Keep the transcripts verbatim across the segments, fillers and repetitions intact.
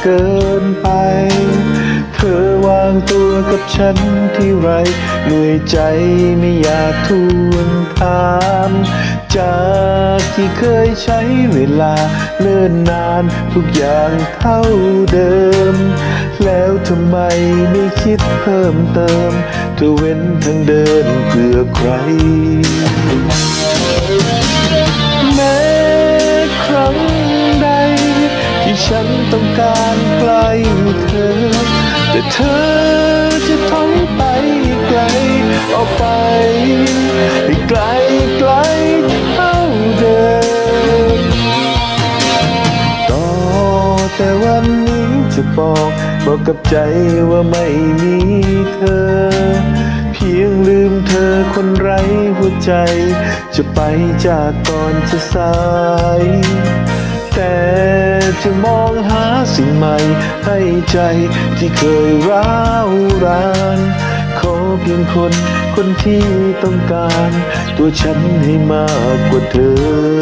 กินไปเธอวางตัวกับฉันที่ไรเหนื่อยใจไม่อยากทวงถามจากที่เคยใช้เวลาเนิ่นนานทุกอย่างเท่าเดิมแล้วทำไมไม่คิดเพิ่มเติมเธอเว้นทางเดินเพื่อใครแม้ครั้งใดที่ฉันต้องการใกล้เธอแต่เธอจะถอยไปไกลออกไปไกลไกลเท่าเดิมต่อแต่วันนี้จะบอกบอกกับใจว่าไม่มีเธอเพียงลืมเธอคนไร้หัวใจจะไปจากก่อนจะสายแต่จะมองหาสิ่งใหม่ให้ใจที่เคยร้าวรานขอเพียงคนคนที่ต้องการตัวฉันให้มากกว่าเธอ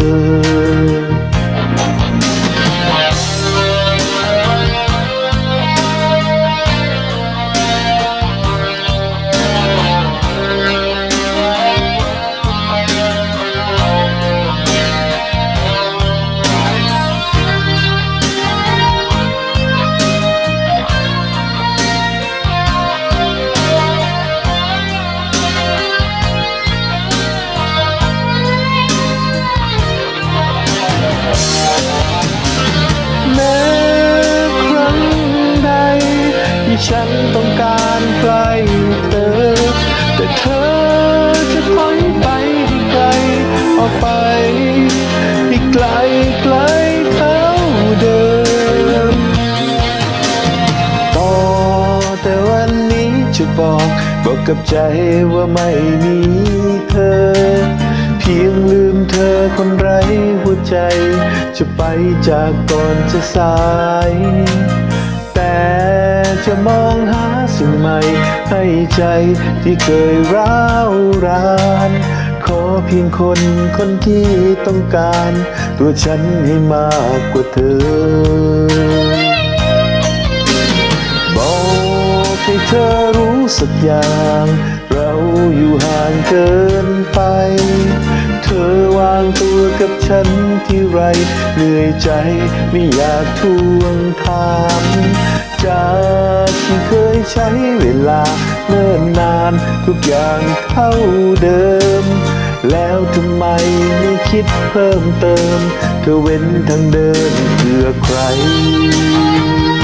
ฉันต้องการใกล้เธอแต่เธอจะถอยไปให้ไกลออกไปให้ไกลไกลเท่าเดิมต่อแต่วันนี้จะบอกบอกกับใจว่าไม่มีเธอเพียงลืมเธอคนไร้หัวใจจะไปจากก่อนจะสายแต่จะมองหาสิ่งใหม่ให้ใจที่เคยร้าวรานขอเพียงคนคนที่ต้องการตัวฉันให้มากกว่าเธอบอกให้เธอรู้สักอย่างเราอยู่ห่างเกินไปเธอวางตัวกับฉันที่ไรเหนื่อยใจไม่อยากทวงถามจากที่เคยใช้เวลาเนิ่นนานทุกอย่างเท่าเดิมแล้วทำไมไม่คิดเพิ่มเติมเธอเว้นทางเดินเพื่อใคร